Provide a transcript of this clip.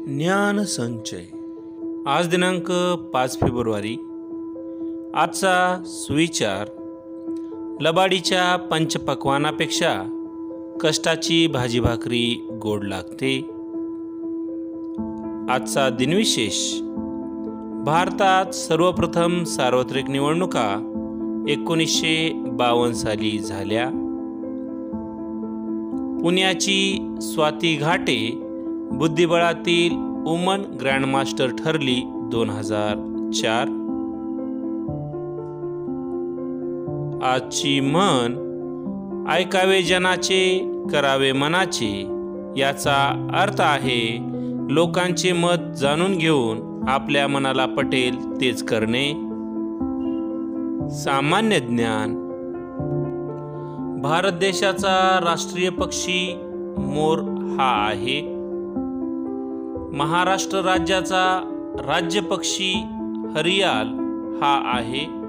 ज्ञान संचय आज दिनांक 5 फेब्रुवारी। आजचा सुविचार, लबाडीच्या पंचपक्वानापेक्षा कष्टाची भाजी भाकरी गोड लागते। आजचा दिनविशेष, भारतात सर्वप्रथम सार्वत्रिक निवडणुका 1952 साली झाल्या। पुण्याची स्वाती घाटे बुद्धिबळातील वुमन ग्रँडमास्टर ठरली 2004। आजची म्हण, ऐकावे जनाचे करावे मनाचे, याचा अर्थ आहे लोकांचे मत जाणून घेऊन आपल्या मनाला पटेल तेच करणे। सामान्य ज्ञान, भारत देशाचा राष्ट्रीय पक्षी मोर हा आहे। महाराष्ट्र राज्याचा राज्य पक्षी हरियाल हा आहे।